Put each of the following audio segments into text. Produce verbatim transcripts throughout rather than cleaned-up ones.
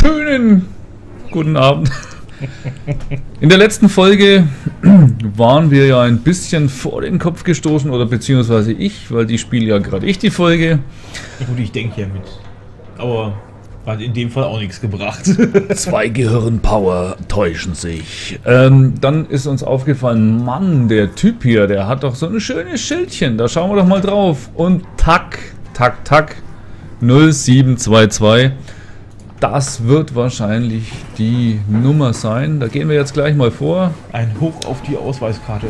schönen guten Abend. In der letzten Folge waren wir ja ein bisschen vor den Kopf gestoßen, oder beziehungsweise ich, weil die spiele ja gerade ich die Folge. Gut, ich denke ja mit. Aber hat in dem Fall auch nichts gebracht. Zwei Gehirnpower täuschen sich. Ähm, dann ist uns aufgefallen, Mann, der Typ hier, der hat doch so ein schönes Schildchen. Da schauen wir doch mal drauf. Und tack, tack, tack, null sieben zwei zwei. Das wird wahrscheinlich die Nummer sein. Da gehen wir jetzt gleich mal vor. Ein Hoch auf die Ausweiskarte.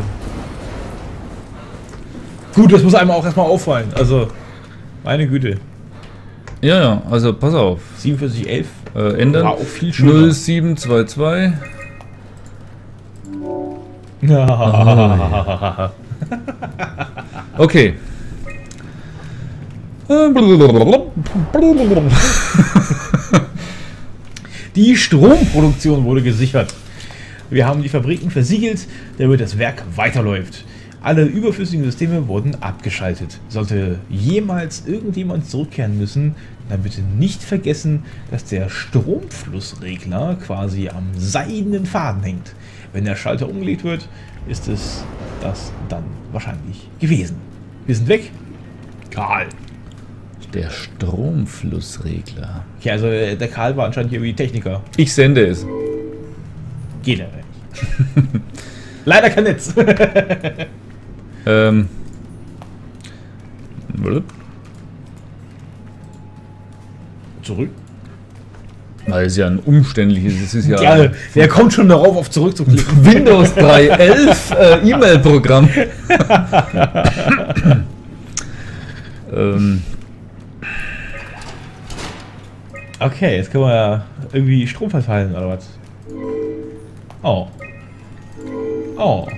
Gut, das muss einem auch erstmal auffallen. Also, meine Güte. Ja, ja, also pass auf. siebenundvierzig elf. Äh, ändern. War auch viel schöner. null sieben zwei zwei. Ja. Okay. Die Stromproduktion wurde gesichert. Wir haben die Fabriken versiegelt, damit das Werk weiterläuft. Alle überflüssigen Systeme wurden abgeschaltet. Sollte jemals irgendjemand zurückkehren müssen, dann bitte nicht vergessen, dass der Stromflussregler quasi am seidenen Faden hängt. Wenn der Schalter umgelegt wird, ist es das dann wahrscheinlich gewesen. Wir sind weg. Karl. Der Stromflussregler. Ja, also der Karl war anscheinend hier wie Techniker. Ich sende es. Geht aber nicht. Leider kein Netz. ähm. Zurück? Weil es ja ein umständliches, es ist ja... Ja, wer kommt schon darauf, auf zurückzuklicken? Windows drei Punkt elf äh, E-Mail-Programm. ähm... Okay, jetzt können wir ja irgendwie Strom verteilen, oder was? Oh. Oh.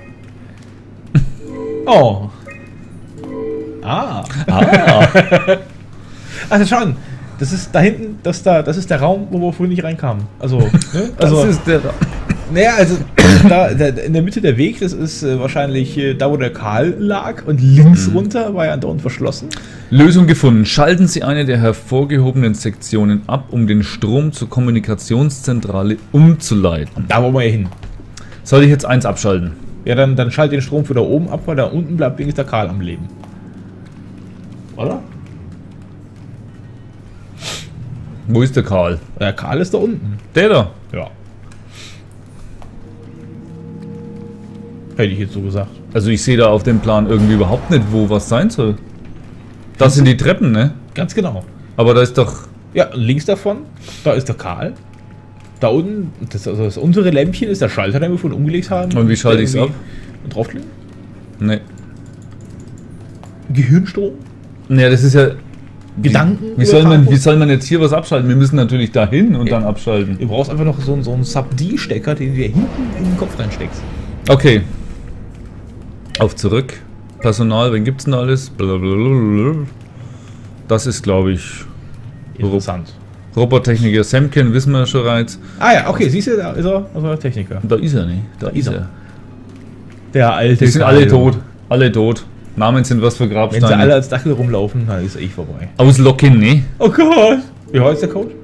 Oh. Ah. Ah. Also schon. Das ist da hinten, das da, das ist der Raum, wo wir vorhin nicht reinkamen. Also, ne? Also, das ist der Raum. Naja, also da, da, in der Mitte der Weg, das ist äh, wahrscheinlich äh, da, wo der Karl lag, und links mhm. runter war ja andauernd verschlossen. Lösung gefunden. Schalten Sie eine der hervorgehobenen Sektionen ab, um den Strom zur Kommunikationszentrale umzuleiten. Da wollen wir ja hin. Soll ich jetzt eins abschalten? Ja, dann, dann schalt den Strom für da oben ab, weil da unten bleibt wenigstens der Karl am Leben. Oder? Wo ist der Karl? Der Karl ist da unten. Der da? Ja. Hätte ich jetzt so gesagt. Also ich sehe da auf dem Plan irgendwie überhaupt nicht, wo was sein soll. Das sind die Treppen, ne? Ganz genau. Aber da ist doch... Ja, links davon, da ist der Karl. Da unten, das, also das untere Lämpchen ist der Schalter, den wir vorhin umgelegt haben. Und wie schalte ich es ab? Und draufklicken? Ne. Gehirnstrom? Ne, das ist ja... Gedanken? Wie, wie, soll man, wie soll man jetzt hier was abschalten? Wir müssen natürlich dahin und ja. dann abschalten. Du brauchst einfach noch so, einen, so einen Sub-D-Stecker, den du hinten in den Kopf reinsteckst. Okay. Auf zurück. Personal, wen gibt's denn da alles? Blablabla. Das ist, glaube ich... Interessant. Robotertechniker Semken, wissen wir schon bereits. Ah ja, okay, siehst du, da ist er, also der Techniker. Da ist er nicht. Da, da ist er. er. Der alte. Die sind alle tot. Alle tot. Namen sind was für Grabsteine. Wenn sie alle als Dackel rumlaufen, dann ist eh vorbei. Auslocken, ne? Oh Gott! Wie heißt der Code?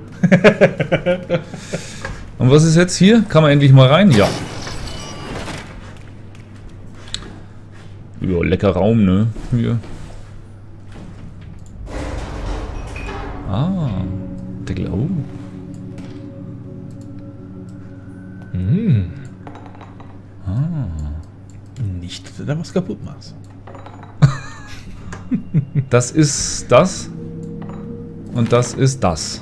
Und was ist jetzt hier? Kann man endlich mal rein? Ja. Ja, lecker Raum, ne? Hier. Ah, Deckel. Oh. Hm. Ah. Nicht, dass du da was kaputt machst. Das ist das. Und das ist das.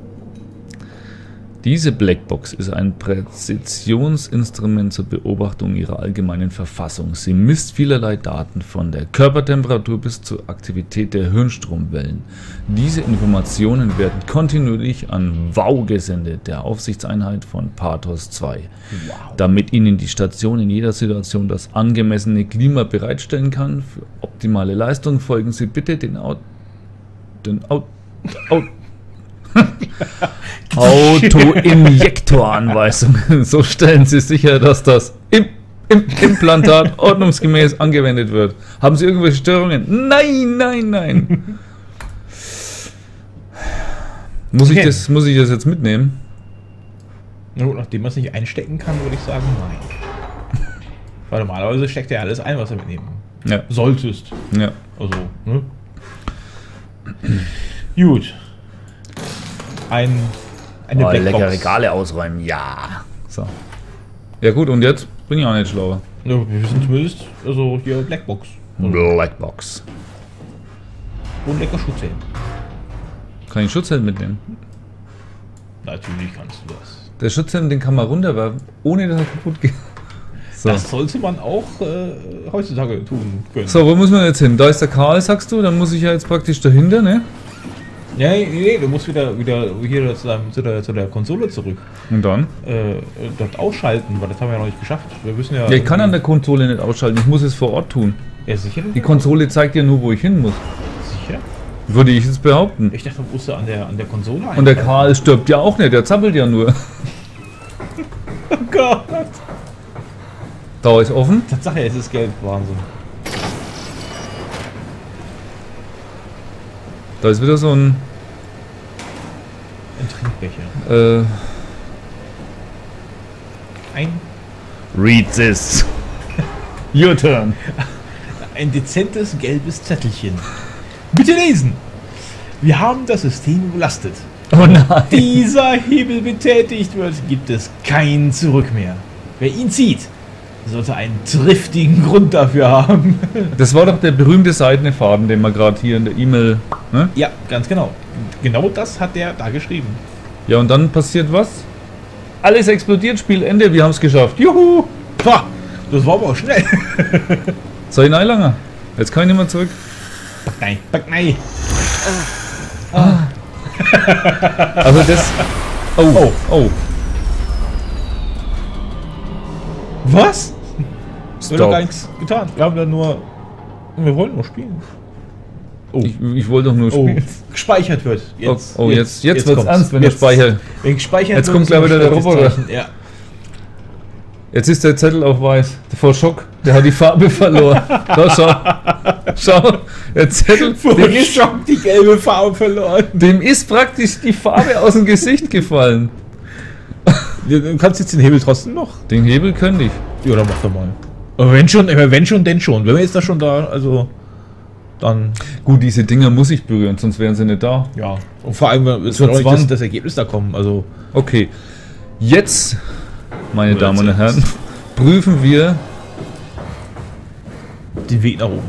Diese Blackbox ist ein Präzisionsinstrument zur Beobachtung ihrer allgemeinen Verfassung. Sie misst vielerlei Daten von der Körpertemperatur bis zur Aktivität der Hirnstromwellen. Diese Informationen werden kontinuierlich an W A U gesendet, der Aufsichtseinheit von Pathos zwei. Wow. Damit Ihnen die Station in jeder Situation das angemessene Klima bereitstellen kann, für optimale Leistung folgen Sie bitte den Out... den Out... Out Autoinjektoranweisungen. So stellen Sie sicher, dass das im, im Implantat ordnungsgemäß angewendet wird. Haben Sie irgendwelche Störungen? Nein, nein, nein. Muss ich, das, muss ich das jetzt mitnehmen? Na gut, nachdem man es nicht einstecken kann, würde ich sagen, nein. Weil normalerweise steckt ja alles ein, was du mitnehmen Ja. solltest. Ja. Also, ne? Gut. Ein, eine Oh, lecker Blackbox. Regale ausräumen, ja. So. Ja gut, und jetzt bin ich auch nicht schlauer. Ja, wir wissen zumindest, also hier Blackbox. Also, Blackbox. und lecker Schutzhelm. Kann ich Schutzhelm mitnehmen? Natürlich kannst du das. Der Schutzhelm, den kann man runterwerfen, ohne dass er kaputt geht. So. Das sollte man auch äh, heutzutage tun können. So, wo muss man jetzt hin? Da ist der Karl, sagst du? Dann muss ich ja jetzt praktisch dahinter, ne? Ja, nee, nee, du musst wieder, wieder hier zu, deinem, zu, der, zu der Konsole zurück. Und dann? Äh, dort ausschalten, weil das haben wir ja noch nicht geschafft. Wir müssen ja. Ja, ich kann an der Konsole nicht ausschalten, ich muss es vor Ort tun. Ja, sicher? Die Konsole zeigt ja nur, wo ich hin muss. Sicher? Würde ich jetzt behaupten. Ich dachte, du musst an der, an der Konsole Und der einschalten. Karl stirbt ja auch nicht, der zappelt ja nur. Oh Gott! Da ist offen. Tatsache, es ist gelb. Wahnsinn. Da ist wieder so ein... Ein Trinkbecher. Äh, Ein, read this. Your turn. ein dezentes gelbes Zettelchen. Bitte lesen! Wir haben das System überlastet. Oh nein. Dieser Hebel betätigt wird, gibt es kein Zurück mehr. Wer ihn zieht, sollte einen triftigen Grund dafür haben. Das war doch der berühmte seidene Faden, den man gerade hier in der E-Mail... Ne? Ja, ganz genau. Genau das hat der da geschrieben. Ja, und dann passiert was? Alles explodiert, Spielende, wir haben es geschafft. Juhu! Ha, das war aber auch schnell. Soll ich Neilanger? Jetzt kann ich nicht mehr zurück. Nein, nein. Also das... Oh, oh, oh. Was? Wir haben doch Stop. gar nichts getan. Wir haben da nur... Wir wollten nur spielen. Oh. Ich, ich wollte doch nur Oh, spielen. gespeichert wird. Jetzt, oh, jetzt, jetzt, wird's kommt's. ernst, wenn jetzt, ich speichere. Wenn gespeichert Jetzt wird, kommt ist gleich ein wieder der schlechtes Roboter. Zeichen. Ja. Jetzt ist der Zettel auf weiß. Vor Schock. Der hat die Farbe verloren. Da, schau. Schau. Der Zettel. Vor Dem ist, Schock die gelbe Farbe verloren. dem ist praktisch die Farbe aus dem Gesicht gefallen. Du kannst jetzt den Hebel trotzdem noch. Den Hebel könnte ich. Ja, dann mach doch mal. Aber wenn schon, wenn schon, denn schon. Wenn wir jetzt da schon da, also dann. Gut, diese Dinger muss ich berühren, sonst wären sie nicht da. Ja. Und vor allem es wird wird auch auch nicht nicht das, das Ergebnis da kommen. Also. Okay. Jetzt, meine Oder Damen und jetzt. Herren, prüfen wir, Den Weg nach oben.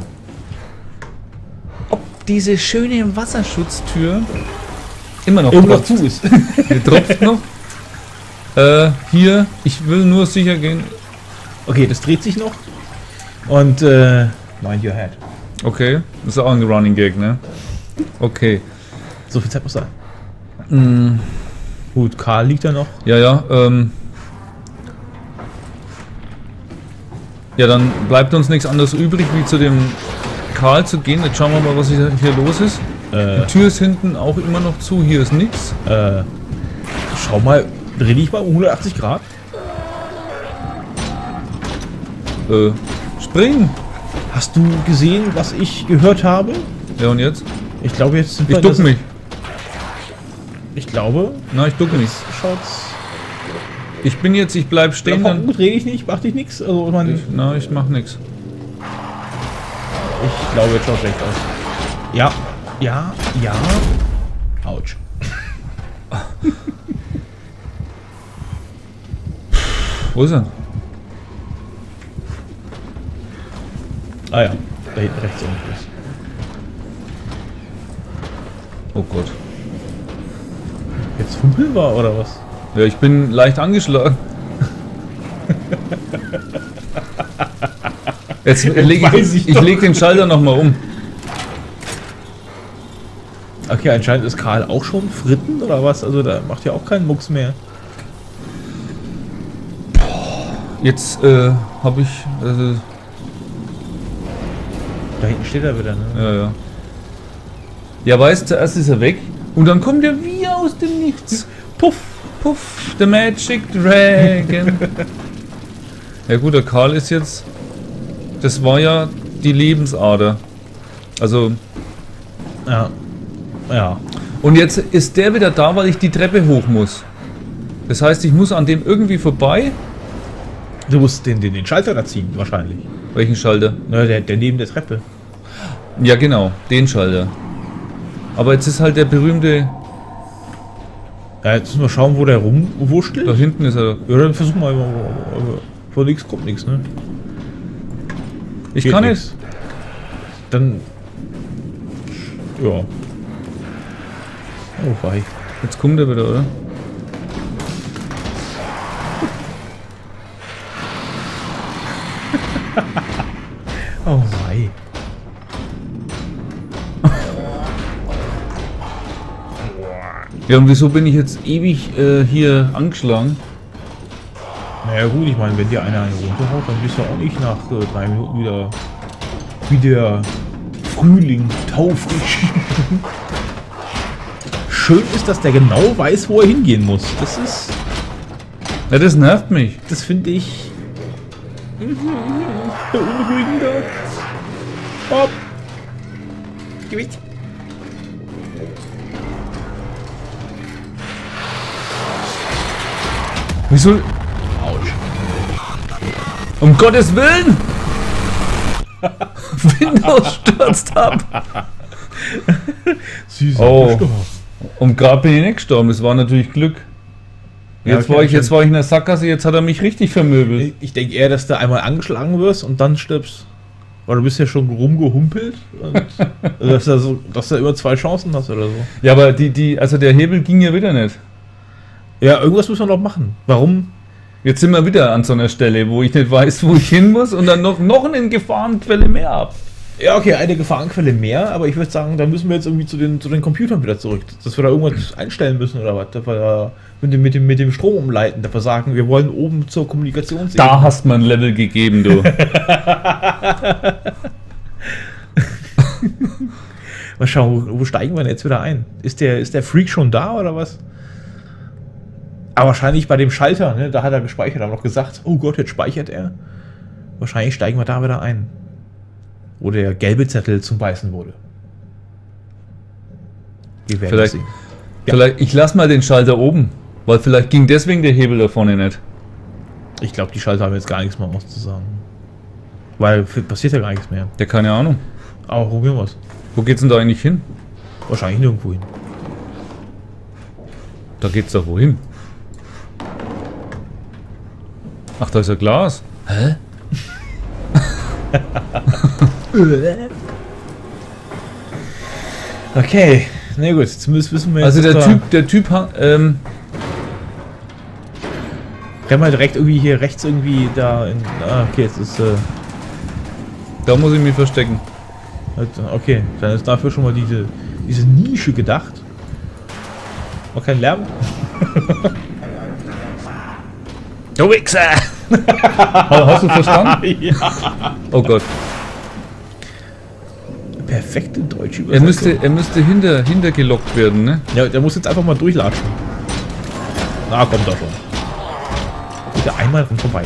ob diese schöne Wasserschutztür immer noch Immer noch tropft. zu ist. Hier tropft noch. Äh, hier, ich will nur sicher gehen. Okay, das dreht sich noch. Und äh, mind your head. Okay, das ist auch ein Running Gag, ne? Okay. So viel Zeit muss sein. Mm, Gut, Karl liegt da noch. ja, ja, ähm. Ja, dann bleibt uns nichts anderes übrig, wie zu dem Karl zu gehen. Jetzt schauen wir mal, was hier hier los ist. Äh, Die Tür ist hinten auch immer noch zu, hier ist nichts. äh, schau mal, dreh dich mal um hundertachtzig Grad. Äh, springen! Hast du gesehen, was ich gehört habe? Ja, und jetzt? Ich glaube, jetzt sind Ich wir duck das- mich. Ich glaube, Na, ich duck mich. schaut's. Ich bin jetzt, ich bleib stehen, Stehen, dann. gut, dreh dich nicht, mach dich nix. Also, ich, meine, Ich, na, ich mach nix. ich glaube, jetzt schaut schlecht aus. Ja, ja, ja. Autsch. Wo ist er? Ah ja, da hinten rechts unten ist. Oh Gott. Jetzt humpeln wir oder was? Ja, ich bin leicht angeschlagen. Jetzt leg weiß ich, ich ich doch. leg den Schalter nochmal um. Okay, anscheinend ist Karl auch schon fritten oder was? Also da macht ja auch keinen Mucks mehr. Jetzt äh, habe ich. Also, Da hinten steht er wieder, ne? ja, ja. Ja, weißt, zuerst ist er weg und dann kommt er wie aus dem Nichts. Puff, puff, the Magic Dragon. Ja gut, der Karl ist jetzt. Das war ja die Lebensader. Also. Ja. Ja. Und jetzt ist der wieder da, weil ich die Treppe hoch muss. Das heißt, ich muss an dem irgendwie vorbei. Du musst den, den, den Schalter da ziehen, wahrscheinlich. Welchen Schalter? Na, der, der neben der Treppe. Ja, genau, den Schalter. Aber jetzt ist halt der berühmte. Ja, jetzt müssen wir schauen, wo der rumwurschtelt. Da hinten ist er. Ja, dann versuchen wir mal. Von nichts kommt nichts, ne? Ich Geht kann nix. nicht. Dann. Ja. Oh, wei. Jetzt kommt er wieder, oder? Oh, wei. Ja, und wieso bin ich jetzt ewig äh, hier angeschlagen? Naja gut, ich meine, wenn dir einer einen runterhaut, dann bist du auch nicht nach äh, drei Minuten wieder wie der Frühling taufrisch. Schön ist, dass der genau weiß, wo er hingehen muss. Das ist... Ja, das nervt mich. Das finde ich... beunruhigender. Hopp. Gewicht. Wieso? Autsch. Um Gottes Willen! Windows stürzt ab! Süßer Oh. gestorben. Und gerade bin ich nicht gestorben, das war natürlich Glück. Ja, Jetzt, okay, war ich, schön. jetzt war ich in der Sackgasse, jetzt hat er mich richtig vermöbelt. Ich, ich denke eher, dass du einmal angeschlagen wirst und dann stirbst. Weil du bist ja schon rumgehumpelt. Und also dass, du so, dass du immer zwei Chancen hast oder so. Ja, aber die, die, also der Hebel ging ja wieder nicht. Ja, irgendwas müssen wir noch machen. Warum? Jetzt sind wir wieder an so einer Stelle, wo ich nicht weiß, wo ich hin muss und dann noch, noch eine Gefahrenquelle mehr ab. Ja, okay, eine Gefahrenquelle mehr, aber ich würde sagen, da müssen wir jetzt irgendwie zu den, zu den Computern wieder zurück. Dass wir da irgendwas einstellen müssen oder was. Dass wir da mit dem, mit dem, mit dem Strom umleiten, dass wir sagen, wir wollen oben zur Kommunikation sehen. Da hast du mir ein Level gegeben, du. Mal schauen, wo, wo steigen wir denn jetzt wieder ein? Ist der, ist der Freak schon da oder was? Aber wahrscheinlich bei dem Schalter, ne? Da hat er gespeichert, haben noch gesagt, oh Gott, jetzt speichert er. Wahrscheinlich steigen wir da wieder ein. Wo der gelbe Zettel zum Beißen wurde. Wir werden Vielleicht, sehen. Ja. vielleicht, ich lass mal den Schalter oben, weil vielleicht ging deswegen der Hebel da vorne nicht. Ich glaube, die Schalter haben jetzt gar nichts mehr auszusagen. Weil passiert ja gar nichts mehr. Ja, keine Ahnung. Aber probieren wir es. Wo geht's denn da eigentlich hin? Wahrscheinlich nirgendwo hin. Da geht's doch wohin? Ach, da ist ja Glas. Hä? Okay, na gut, jetzt müssen wissen wir jetzt. Also der dass Typ, der Typ, ha- ähm, da rennen wir direkt irgendwie hier rechts irgendwie da in. Ah, okay, jetzt ist. Äh, da muss ich mich verstecken. okay, dann ist dafür schon mal diese, diese Nische gedacht. Noch kein Lärm. Du Wichser! Hast du verstanden? Ja. Oh Gott. Perfekte deutsche Er Übersetzung. müsste, er müsste hinter, hintergelockt werden, ne? Ja, der muss jetzt einfach mal durchlatschen. Na, kommt doch schon. Bitte einmal rum vorbei.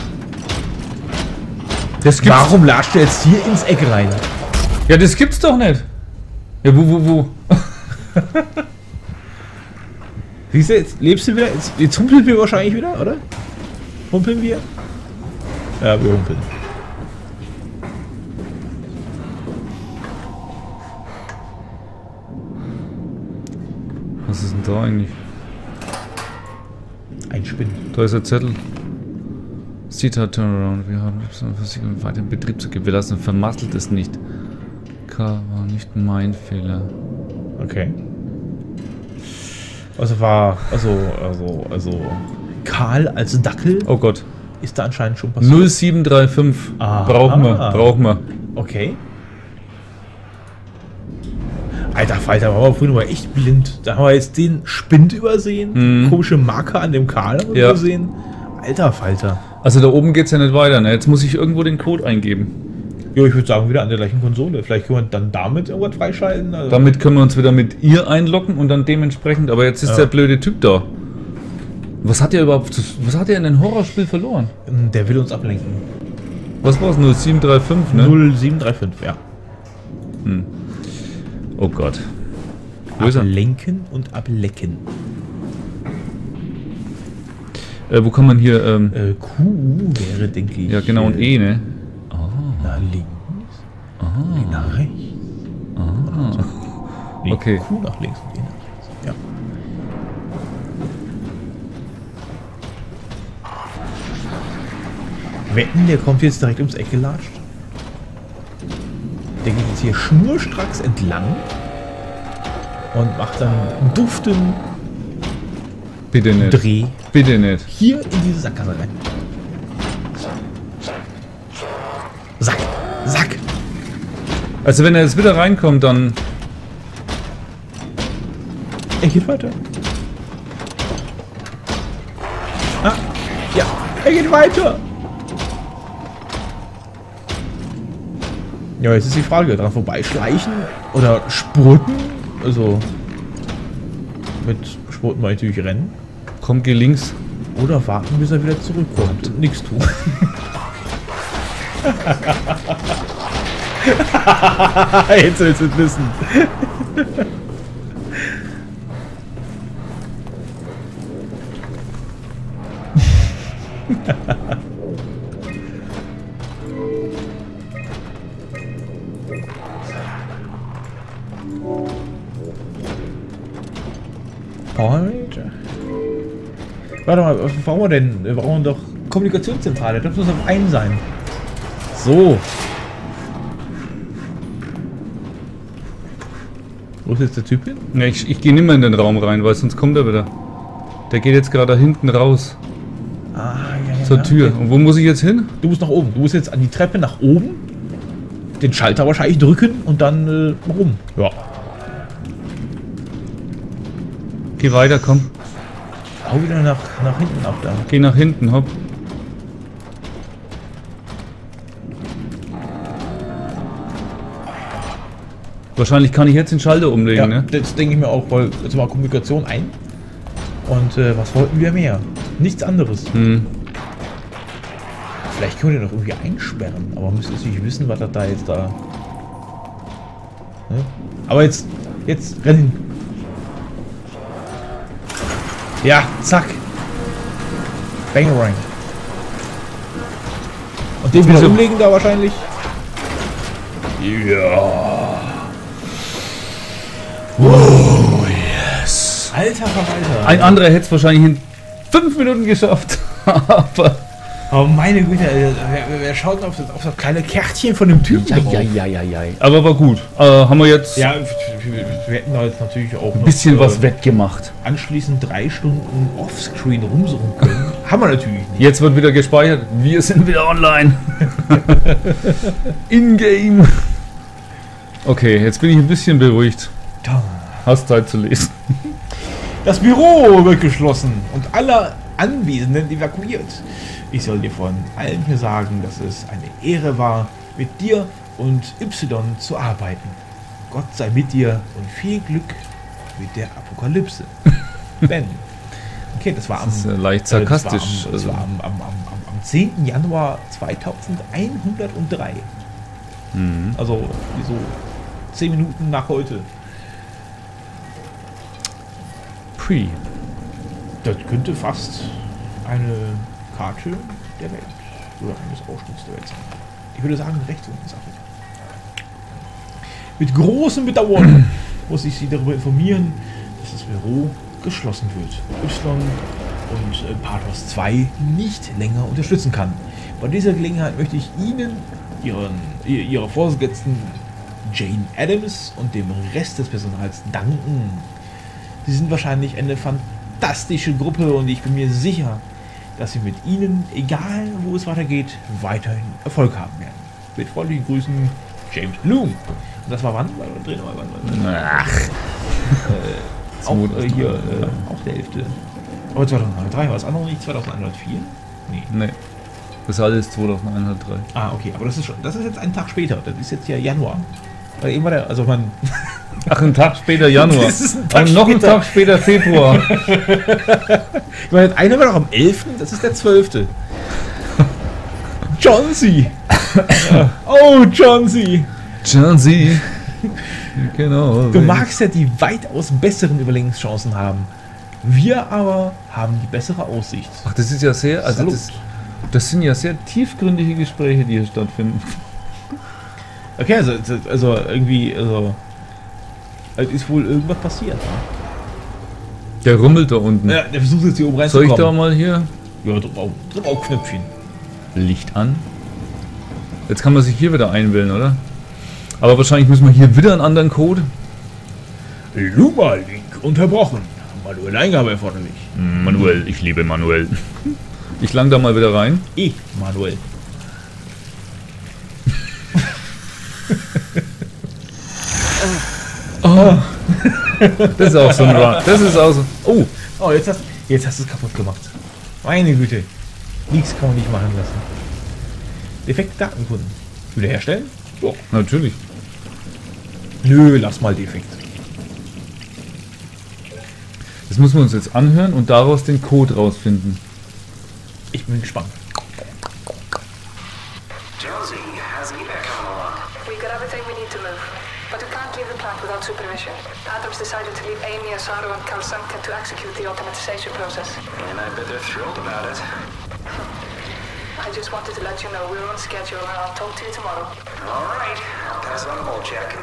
Das gibt's, Warum latscht er jetzt hier ins Eck rein? ja, das gibt's doch nicht. Ja, wo, wo, wo? Siehst du, jetzt lebst du wieder? Jetzt, jetzt humpeln wir wahrscheinlich wieder, oder? Humpeln wir? Ja, wir humpeln. Was ist denn da eigentlich? Ein Spinn. Da ist der Zettel. Cita Turnaround. Wir haben Versicherung weiter in Betrieb zu geben. Wir lassen vermasselt es nicht. K war nicht mein Fehler. Okay. Also war, also, also, also, Karl als Dackel Oh Gott. ist da anscheinend schon passiert. null sieben drei fünf. Aha. Brauchen wir. Brauchen wir. Okay. Alter Falter, waren wir vorhin mal echt blind. Da haben wir jetzt den Spind übersehen. Mhm. Komische Marke an dem Karl haben wir Ja. übersehen. Alter Falter. Also da oben geht's ja nicht weiter, ne? Jetzt muss ich irgendwo den Code eingeben. Jo, ich würde sagen, wieder an der gleichen Konsole. Vielleicht können wir dann damit irgendwas freischalten. Also Damit können wir uns wieder mit ihr einloggen und dann dementsprechend. Aber jetzt ist Ja. der blöde Typ da. Was hat er überhaupt, zu- was hat er in einem Horrorspiel verloren? der will uns ablenken. Was war's? null sieben drei fünf, ne? null sieben drei fünf, ja. Oh Gott. Wo ist er? Ablenken und ablecken. Äh, wo kann man hier... Ähm, Äh, Q wäre, denke ich. ja, genau, und E, ne? Oh. Nach links. Ah. Nach rechts. Ah. Nee, Okay. Q nach links und E nach rechts. Ja. Wetten, der kommt jetzt direkt ums Eck gelatscht? Der geht jetzt hier schnurstracks entlang und macht dann einen duften Bitte nicht. Dreh Bitte nicht. hier in diese Sackgasse rein. Sack, Sack. Also wenn er jetzt wieder reinkommt, dann... Er geht weiter. Ah, ja, er geht weiter. Ja, jetzt ist die Frage, dran vorbeischleichen oder spurten? Also, mit spurten meine ich natürlich rennen. Komm, geh links. Oder warten, bis er wieder zurückkommt und nichts tun. Jetzt willst du es wissen. Powerranger? Warte mal, was brauchen wir denn? Wir brauchen doch Kommunikationszentrale. Das muss auf einen sein. So. Wo ist jetzt der Typ hin? Ne, ich, ich gehe nicht mehr in den Raum rein, weil sonst kommt er wieder. Der geht jetzt gerade da hinten raus. Ah, ja, ja. Zur ja. Tür. Okay. Und wo muss ich jetzt hin? Du musst nach oben. Du musst jetzt an die Treppe nach oben. Den Schalter wahrscheinlich drücken und dann äh, rum. Ja. Geh weiter, komm. Hau wieder nach, nach hinten ab da. Geh nach hinten, hopp. Wahrscheinlich kann ich jetzt den Schalter umlegen, Ja, ne? das denke ich mir auch, weil jetzt mal Kommunikation ein. Und äh, was wollten wir mehr? Nichts anderes. Hm. Vielleicht können wir den noch irgendwie einsperren, aber man müsste natürlich wissen, was er da jetzt da. Ne? Aber jetzt, jetzt rennen. Ja, zack. Bangerang. Und den wieder Wieso? umlegen da wahrscheinlich. Ja. Oh, yes. Alter Verwalter. Ein anderer hätte es wahrscheinlich in fünf Minuten geschafft. Aber. Oh meine Güte, wer, wer, wer schaut auf das, auf das kleine Kärtchen von dem Typen? Ja, drauf? ja, ja, ja, ja. Aber war gut. Äh, haben wir jetzt Ja, wir, wir hätten da jetzt natürlich auch ein bisschen noch, was äh, wettgemacht. anschließend drei Stunden offscreen rumsuchen können. Haben wir natürlich nicht. Jetzt wird wieder gespeichert. Wir sind wieder online. In-game. Okay, jetzt bin ich ein bisschen beruhigt. Hast Zeit zu lesen. Das Büro wird geschlossen und alle Anwesenden evakuiert. Ich soll dir von allen hier sagen, dass es eine Ehre war, mit dir und Y zu arbeiten. Gott sei mit dir und viel Glück mit der Apokalypse. Ben. Okay, das war am, Das ist äh, leicht äh, das war sarkastisch. am, das Also, war am, am, am, am, am zehnten Januar zweitausendeinhundertdrei. mhm. Also, so zehn Minuten nach heute. Pre. Das könnte fast eine Karte der Welt oder eines Ausschnitts der Welt sein. Ich würde sagen, rechts unten ist Afrika. Mit großem Bedauern muss ich Sie darüber informieren, dass das Büro geschlossen wird. Y und äh, Pathos zwei nicht länger unterstützen kann. Bei dieser Gelegenheit möchte ich Ihnen, Ihren, ihr- Ihrer Vorgesetzten Jane Adams und dem Rest des Personals danken. Sie sind wahrscheinlich eine fantastische Gruppe und ich bin mir sicher, dass wir mit Ihnen, egal wo es weitergeht, weiterhin Erfolg haben werden. Mit freundlichen Grüßen, James Bloom. Und das war wann? Wann, wann, wann, wann, wann, wann? Ach. Äh, auch äh, hier, äh, auch der elfte. Aber zweitausenddrei war das andere nicht? zweitausendeinhundertvier? Nee. Nee. Das alles ist zweitausendeinhundertdrei. Ah, okay, aber das ist schon, das ist jetzt ein Tag später. Das ist jetzt ja Januar. Weil eben war der, also man. Ach, ein Tag später Januar. Das ist ein Tag Und noch einen später. Tag später Februar. Ich meine, einer war doch am elften, das ist der zwölfte. John C. Oh, John C. John C. Genau. Du magst ja die weitaus besseren Überlebenschancen haben Wir aber haben die bessere Aussicht. Ach, das ist ja sehr, also Salut. das, das sind ja sehr tiefgründige Gespräche, die hier stattfinden. Okay, also, also irgendwie, also es ist wohl irgendwas passiert. Der rummelt da unten. Ja, der versucht jetzt hier oben Soll reinzukommen. ich da mal hier Ja, drück auf, drück auf Knöpfchen. Licht an? Jetzt kann man sich hier wieder einwählen, oder? Aber wahrscheinlich müssen wir hier wieder einen anderen Code. Luma-Link unterbrochen. Manuelle Eingabe erforderlich. Manuell, ich liebe manuell. Ich lang da mal wieder rein. E, Manuel. Oh. Das ist auch so ein Run. Das ist auch so. Oh, Oh, jetzt hast, jetzt hast du es kaputt gemacht. Meine Güte. Nichts kann man nicht machen lassen. Defekte Datenkunden. Wiederherstellen? So. natürlich. Nö, lass mal defekt. Das müssen wir uns jetzt anhören und daraus den Code rausfinden. Ich bin gespannt. Jonesy, how's evac coming along? We got everything we need to move, but we can't leave the plant without supervision. Adams decided to leave Amy, Asaro, and Carl Semken to execute the automatization process. And I bet they're thrilled about it. I just wanted to let you know we're on schedule, and I'll talk to you tomorrow. All right, I'll pass it on the ball check.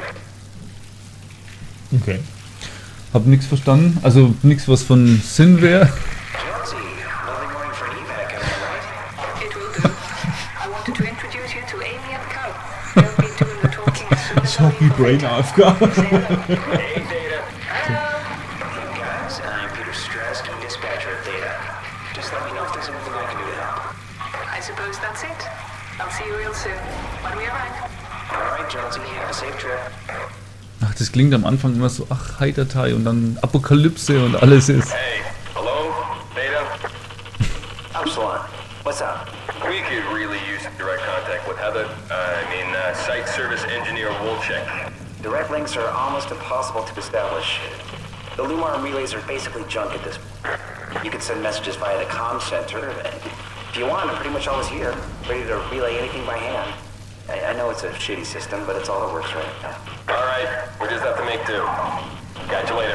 Okay. Hab nichts verstanden. Also nichts, was von Sinn wäre. Jonesy, early morning for an evac, am I right? It will do. I wanted to introduce you to Amy and Carl. They'll be doing the talking as soon as So wie Brain A F K. Hey, Data. Hey, guys, I'm Peter Straski, dispatcher of Data. Just let me know if there's anything I can do to help. I suppose that's it. I'll see you real soon. When we arrive. All right, Jonesy, have a safe trip. Ach, das klingt am Anfang immer so, ach, Heitertei und dann Apokalypse und alles ist. Hey, hello, Beta? Upsilon, what's up? We could really use direct contact with Heather. Uh, I mean, uh, site service engineer Wolchek. Direct links are almost impossible to establish. The Lumar relays are basically junk at this point. You can send messages via the comm center. If you want, I'm pretty much always here, ready to relay anything by hand. I, I know it's a shitty system, but it's all that works right now. All right, we just have to make do. Catch you later.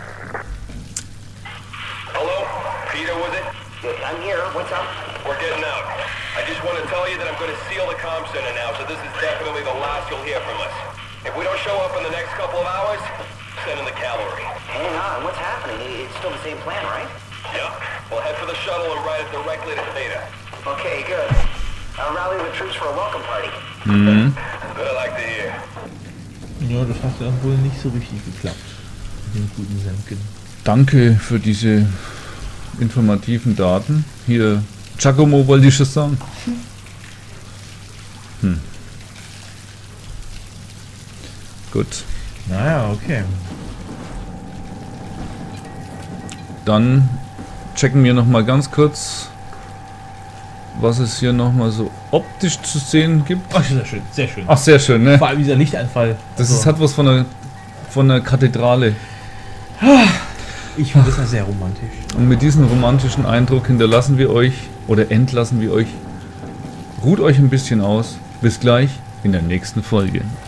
Hello, Peter, was it? Yeah, I'm here. What's up? We're getting out. I just want to tell you that I'm going to seal the comm center now, so this is definitely the last you'll hear from us. If we don't show up in the next couple of hours, send in the cavalry. Hang on. What's happening? It's still the same plan, right? Yeah, we'll head for the shuttle and ride it directly to Theta. Okay, good. I'll rally the troops for a welcome party. Mhm. Good, I like to hear. Ja, das hat dann wohl nicht so richtig geklappt. Mit dem guten Semken. Danke für diese informativen Daten. Hier, Giacomo wollte ich schon sagen. Hm. Gut. Naja, okay. Dann checken wir noch mal ganz kurz, was es hier noch mal so optisch zu sehen gibt. Ach, sehr schön, sehr schön. Ach, sehr schön, ne? Vor allem dieser Lichteinfall. Das Also, ist, hat was von einer, von einer Kathedrale. ich finde das ja sehr romantisch. Und mit diesem romantischen Eindruck hinterlassen wir euch oder entlassen wir euch. Ruht euch ein bisschen aus. Bis gleich in der nächsten Folge.